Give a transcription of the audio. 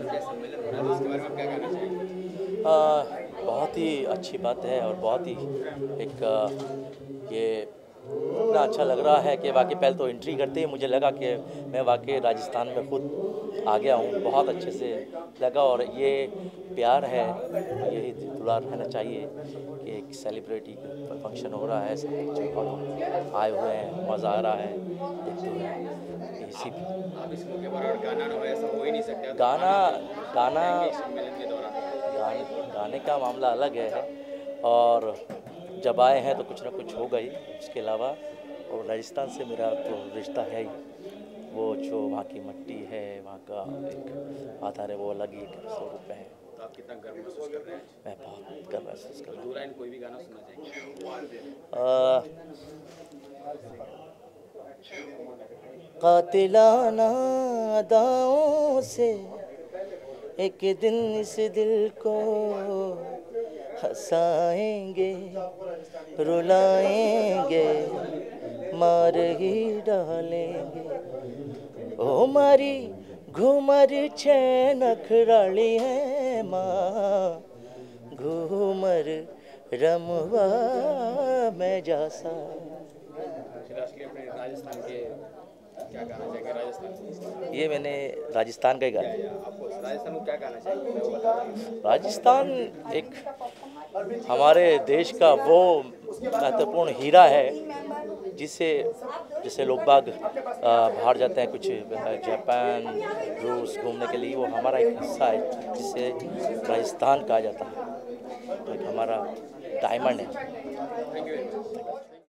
ये सम्मेलन हो रहा है, तो इसके बारे में आप क्या कहना चाहेंगे? बहुत ही अच्छी बात है और बहुत ही एक ये इतना अच्छा लग रहा है कि वाकई पहले तो एंट्री करते ही मुझे लगा कि मैं वाकई राजस्थान में खुद आ गया हूँ। बहुत अच्छे से लगा और ये प्यार है, यही दुलार रहना चाहिए कि एक सेलिब्रिटी फंक्शन हो रहा है, सब कुछ और लोग आए हुए हैं, मज़ा आ रहा है देखते हुए इसी आप इस मौके पर और गाना ना हो ऐसा हो ही नहीं सकता, तो गाना गाना जरूर गाना गाएंगे इस सम्मेलन के दौरान। गाने का मामला अलग है और जब आए हैं तो कुछ ना कुछ होगा ही उसके अलावा। और राजस्थान से मेरा तो रिश्ता है ही, वो जो वहाँ की मिट्टी है, वहाँ का एक आधार है, वो अलग ही एक स्वरूप है। तो आप कितना गर्व महसूस कर रहे हैं? मैं बहुत गर्व महसूस कर रहा दो लाइन कोई भी गाना सुनना चाहेंगे? हूँ। कातिलाना अदाओं से एक दिन इस दिल को हंसाएंगे, रुलाएंगे, मार ही डालेंगे। ओ मारी घूमर छे नखराली है माँ, घूमर रमवा मैं जासा। राष्ट्रीय अपने राजस्थान के क्या गाना चाहेंगे? राजस्थान ये मैंने राजस्थान का ही गाया। आपको राजस्थान को क्या गाना चाहेंगे, मैं वो बता रहा हूँ। राजस्थान एक हमारे देश का वो महत्वपूर्ण हीरा है जिसे जैसे लोग बाग बाहर जाते हैं कुछ जापान रूस घूमने के लिए, वो हमारा एक हिस्सा है जिसे राजस्थान कहा जाता है, तो एक हमारा डायमंड है। Thank you very much.